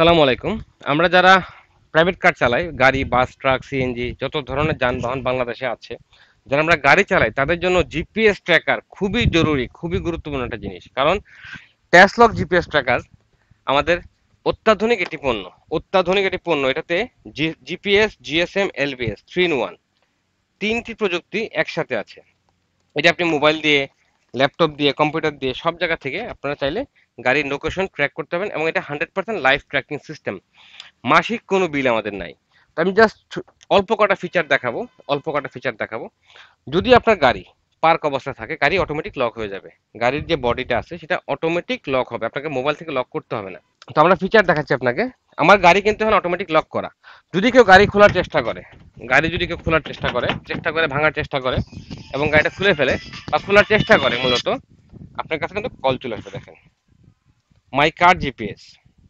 সালামু আলাইকুম। আমরা যারা প্রাইভেট কার চালাই, গাড়ি, বাস, ট্রাক, সিএনজি যত ধরনের যানবাহন বাংলাদেশে আছে, যারা আমরা গাড়ি চালাই তাদের জন্য জিপিএস ট্র্যাকার খুবই জরুরি, খুবই গুরুত্বপূর্ণ একটা জিনিস। কারণ ট্যাসলক জিপিএস ট্র্যাকার আমাদের অত্যাধুনিক একটি পণ্য। অত্যাধুনিক একটি পণ্য, এটাতে জিপিএস, জিএসএম, এলবিএস 3 in 1 তিনটি প্রযুক্তি একসাথে আছে। এটা আপনি মোবাইল দিয়ে, ল্যাপটপ দিয়ে, কম্পিউটার দিয়ে সব জায়গা থেকে আপনারা চাইলে গাড়ির লোকেশন ট্র্যাক করতে পারবেন, এবং এটা 100% লাইভ ট্র্যাকিং সিস্টেম। মাসিক কোনো বিল আমাদের নাই। তো আমি জাস্ট অল্প কটা ফিচার দেখাবো, অল্প কটা ফিচার দেখাবো। যদি আপনার গাড়ি পার্ক অবস্থা থাকে, গাড়ি অটোমেটিক লক হয়ে যাবে। গাড়ির যে বডিটা আছে সেটা অটোমেটিক লক হবে, আপনাকে মোবাইল থেকে লক করতে হবে না। তো আমরা ফিচার দেখাচ্ছি আপনাকে। আমার গাড়ি কিন্তু এখন অটোমেটিক লক করা। যদি কেউ গাড়ি খোলার চেষ্টা করে, গাড়ি যদি কেউ খোলার চেষ্টা করে ভাঙার চেষ্টা করে এবং গাড়িটা খুলে ফেলে বা খোলার চেষ্টা করে, মূলত আপনার কাছে কিন্তু কল চলে আসবে। দেখেন, মাই কার জিপিএস।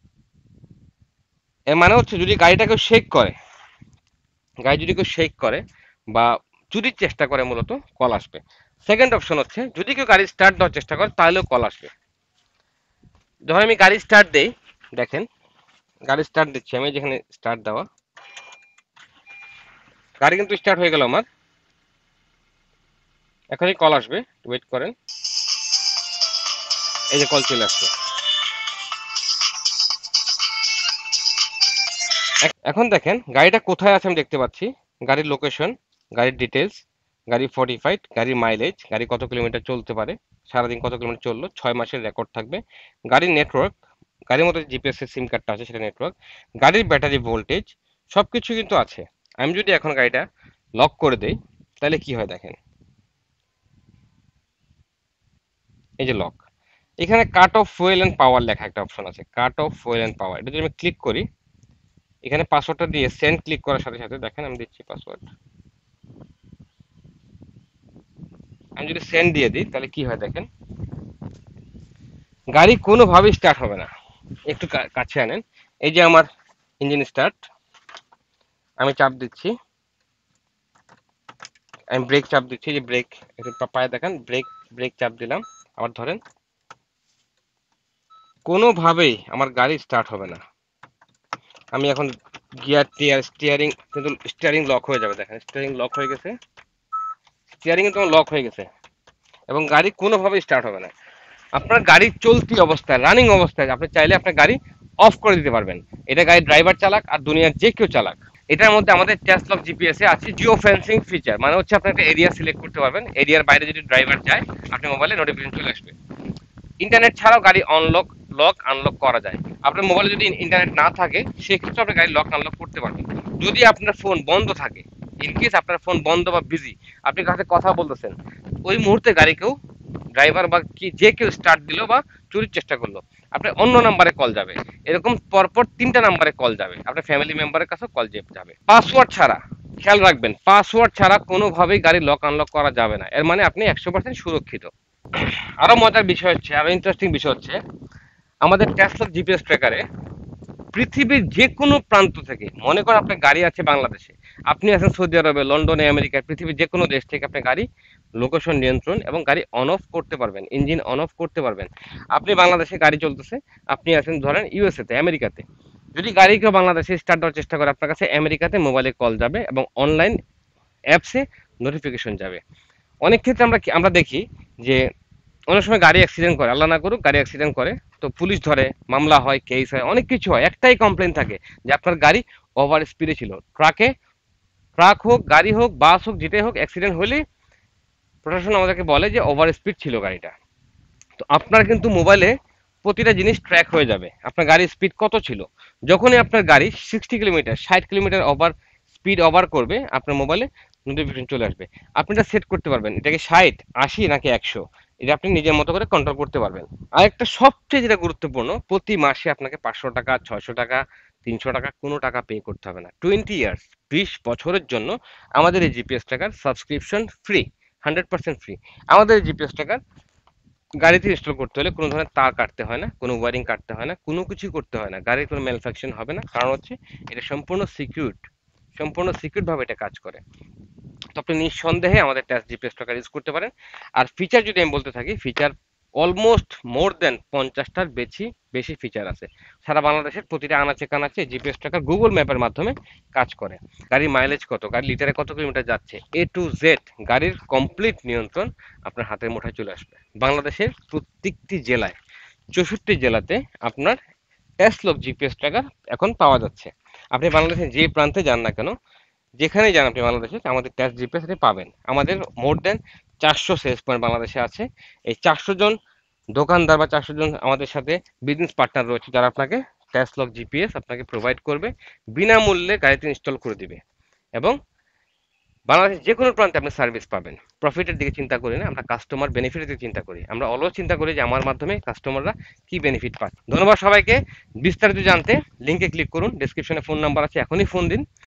এর মানে হচ্ছে যদি গাড়িটা কেউ শেক করে, গাড়ি যদি কেউ শেক করে বা চুরির চেষ্টা করে, মূলত কল আসবে। সেকেন্ড অপশন হচ্ছে যদি কেউ গাড়ি স্টার্ট দেওয়ার চেষ্টা করে তাহলেও কল আসবে। যখন আমি গাড়ি স্টার্ট দেই, দেখেন গাড়ি স্টার্ট দিচ্ছি আমি, যেখানে স্টার্ট দেওয়া, গাড়ি কিন্তু স্টার্ট হয়ে গেল আমার। এখনই কল আসবে, ওয়েট করেন। এই যে কল চলে আসছে। এখন দেখেন গাড়িটা কোথায় আছে আমি দেখতে পাচ্ছি। গাড়ির লোকেশন, গাড়ির ডিটেলস, গাড়ি ফর্টিফাইড, গাড়ির মাইলেজ, গাড়ি কত কিলোমিটার চলতে পারে, সারাদিন কত কিলোমিটার চললো, 6 মাসের রেকর্ড থাকবে, গাড়ির নেটওয়ার্ক, গাড়ির মধ্যে জিপিএস এর সিম কার্ডটা আছে সেটা নেটওয়ার্ক, গাড়ির ব্যাটারি ভোল্টেজ, সবকিছু কিন্তু আছে। আমি যদি এখন গাড়িটা লক করে দেই তাহলে কি হয় দেখেন, এই যে লক। এখানে cut off fuel and power লেখা একটা অপশন আছে, cut off fuel and power. এটা যদি আমি ক্লিক করি, এখানে পাসওয়ার্ডটা দিয়ে সেন্ড ক্লিক করার সাথে সাথে দেখেন আমি দিচ্ছি পাসওয়ার্ড। আমি যদি সেন্ড দিয়ে দিই তাহলে কি হয় দেখেন, গাড়ি কোনোভাবেই স্টার্ট হবে না। একটু কাছে আনেন। এই যে আমার ইঞ্জিন স্টার্ট, আমি চাপ দিচ্ছি, আমি ব্রেক চাপ দিচ্ছি, যে ব্রেক একটু পায়ে দেখেন, ব্রেক ব্রেক চাপ দিলাম, আবার ধরেন, কোনোভাবেই আমার গাড়ি স্টার্ট হবে না। আমি এখন গিয়ার টিয়ার স্টিয়ারিং, কিন্তু স্টিয়ারিং লক হয়ে যাবে। দেখেন স্টিয়ারিং লক হয়ে গেছে, স্টিয়ারিং কিন্তু লক হয়ে গেছে এবং গাড়ি কোনোভাবেই স্টার্ট হবে না। আপনার গাড়ি চলতি অবস্থায়, রানিং অবস্থায় আপনি চাইলে আপনার গাড়ি অফ করে দিতে পারবেন। এটা গাড়ির ড্রাইভার চালাক আর দুনিয়ার যে কেউ চালাক। এটার মধ্যে আমাদের ট্যাসলক জিপিএস এ আছে জিও ফেন্সিং ফিচার, মানে হচ্ছে আপনি একটা এরিয়া সিলেক্ট করতে পারবেন। এরিয়ার বাইরে যদি ড্রাইভার যায়, আপনি মোবাইলে নোটিফিকেশন চলে আসবে। ইন্টারনেট ছাড়াও গাড়ি অনলক, লক আনলক করা যায়। আপনার মোবাইলে যদি ইন্টারনেট না থাকে, সেক্ষেত্রে আপনি গাড়ি লক আনলক করতে পারবেন। যদি আপনার ফোন বন্ধ থাকে, ইনকেস আপনার ফোন বন্ধ বা বিজি, আপনি কাছে কথা বলতেছেন, ওই মুহূর্তে গাড়ি কেউ, ড্রাইভার বা কি যে কেউ স্টার্ট দিল বা চুরির চেষ্টা করলো, আপনার অন্য নাম্বারে কল যাবে। এরকম পরপর 3টা নাম্বারে কল যাবে, আপনার ফ্যামিলি মেম্বারের কাছেও কল যাবে পাসওয়ার্ড ছাড়া। খেয়াল রাখবেন, পাসওয়ার্ড ছাড়া কোনোভাবেই গাড়ি লক আনলক করা যাবে না। এর মানে আপনি 100% সুরক্ষিত। আরো মজার বিষয় হচ্ছে, আরো ইন্টারেস্টিং বিষয় হচ্ছে, আমাদের ট্যাসলক জিপিএস ট্র্যাকারে পৃথিবীর যে কোনো প্রান্ত থেকে, মনে করেন আপনার গাড়ি আছে বাংলাদেশে, আপনি আছেন সৌদি আরবে, লন্ডনে, আমেরিকায়, পৃথিবীর যে কোনো দেশ থেকে আপনি গাড়ি লোকেশন নিয়ন্ত্রণ এবং গাড়ি অন অফ করতে পারবেন, ইঞ্জিন অন অফ করতে পারবেন। আপনি বাংলাদেশে গাড়ি চলতেছে, আপনি আছেন ধরেন ইউএসএ তে, আমেরিকাতে, যদি গাড়ি কেউ বাংলাদেশে স্টার্ট দেওয়ার চেষ্টা করে, আপনার কাছে আমেরিকাতে মোবাইলে কল যাবে এবং অনলাইন অ্যাপসে নোটিফিকেশন যাবে। অনেক ক্ষেত্রে আমরা দেখি যে অনেক সময় গাড়ি অ্যাক্সিডেন্ট করে, আল্লাহ না করুক গাড়ি অ্যাক্সিডেন্ট করে, তো পুলিশ ধরে, মামলা হয়, কেস হয়, অনেক কিছু হয়, একটাই কমপ্লেন থাকে যে আপনার গাড়ি ওভার স্পিডে ছিল। ট্রাক হোক, গাড়ি হোক, বাস হোক, যেটাই হোক, অ্যাক্সিডেন্ট হলে প্রশাসন আমাদেরকে বলে যে ওভার স্পিড ছিল গাড়িটা। তো আপনার কিন্তু মোবাইলে প্রতিটা জিনিস ট্র্যাক হয়ে যাবে, আপনার গাড়ির স্পিড কত ছিল। যখনই আপনার গাড়ি 60 কিলোমিটার, 60 কিলোমিটার স্পিড ওভার করবে, আপনার মোবাইলে নোটিফিকেশন চলে আসবে। আপনি এটা সেট করতে পারবেন, এটাকে 60, 80 নাকি 100, এটা আপনি নিজের মতো করে কন্ট্রোল করতে পারবেন। আর একটা সবচেয়ে যেটা গুরুত্বপূর্ণ, প্রতি মাসে আপনাকে 500 টাকা, 600 টাকা, 300 টাকা কোনো টাকা পে করতে হবে না। 20 ইয়ার্স, 20 বছরের জন্য আমাদের এই GPS tracker subscription free, 100% free. আমাদের এই জিপিএস ট্র্যাকার গাড়িতে ইনস্টল করতে হলে কোনো ধরনের তার কাটতে হয় না, কোনো ওয়ারিং কাটতে হয় না, কোনো কিছু করতে হয় না, গাড়ির কোনো ম্যানুফ্যাকচারিং হবে না। কারণ হচ্ছে এটা সম্পূর্ণ সিকিউরড, সম্পূর্ণ সিকিউরড ভাবে এটা কাজ করে। তো আপনি নিঃসন্দেহে আমাদের ট্যাস জিপিএস ট্র্যাকার ইউজ করতে পারেন। আর ফিচার যদি আমি বলতে থাকি, ফিচার অলমোস্ট মোর দেন 50টার বেশি ফিচার আছে। সারা বাংলাদেশের প্রতিটা আনাচে কানাচে জিপিএস ট্র্যাকার গুগল ম্যাপের মাধ্যমে কাজ করে। গাড়ির মাইলেজ কত, গাড়ি লিটারে কত কিলোমিটার যাচ্ছে, এ টু জেড গাড়ির কমপ্লিট নিয়ন্ত্রণ আপনার হাতের মুঠায় চলে আসবে। বাংলাদেশের প্রত্যেকটি জেলায়, 64 জেলাতে আপনার ট্যাসলক জিপিএস ট্র্যাকার এখন পাওয়া যাচ্ছে। আপনি বাংলাদেশের যে প্রান্তে যান না কেন, যেখানেই যান আপনি বাংলাদেশে, আমাদের ট্যাস জিপিএস আপনি পাবেন। আমাদের মোর দেন 400 সেলস পয়েন্ট বাংলাদেশে আছে। এই 400 জন দোকানদার বা 400 জন আমাদের সাথে বিজনেস পার্টনার রয়েছে, যারা আপনাকে ট্যাসলক জিপিএস আপনাকে প্রোভাইড করবে, বিনামূল্যে গাড়িতে ইনস্টল করে দিবে। এবং বাংলাদেশের যে কোনো প্রান্তে আপনি সার্ভিস পাবেন। প্রফিটের দিকে চিন্তা করি না, আমরা কাস্টমার বেনিফিটের দিকে চিন্তা করি। আমরা অলওয়েজ চিন্তা করি যে আমার মাধ্যমে কাস্টমাররা কি বেনিফিট পাচ্ছে। ধন্যবাদ সবাইকে। বিস্তারিত জানতে লিঙ্কে ক্লিক করুন, ডেসক্রিপশনে ফোন নাম্বার আছে, এখনই ফোন দিন।